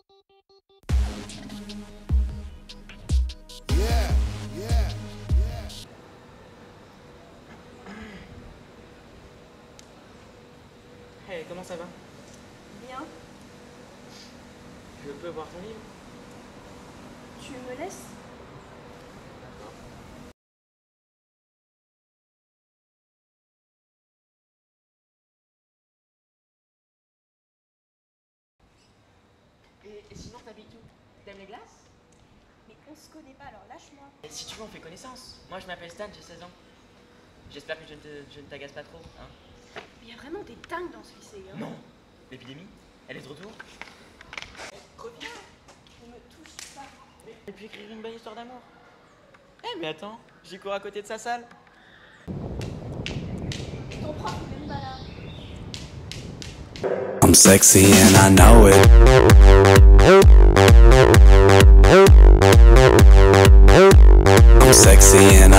Yeah, yeah, yeah. Hey, comment ça va? Bien. Je peux voir ton livre? Tu me laisses? D'accord. Et sinon, t'habites où? T'aimes les glaces? Mais on se connaît pas, alors lâche-moi. Et si tu veux, on fait connaissance. Moi, je m'appelle Stan, j'ai 16 ans. J'espère que je ne t'agace pas trop, hein? Mais il y a vraiment des dingues dans ce lycée, hein. Non! L'épidémie? Elle est de retour? Reviens! Ne me touche pas. Et puis écrire une belle histoire d'amour. Eh, mais attends, j'y cours à côté de sa salle. Ton prof, il est même pas là. I'm sexy and I know it. I'm sexy and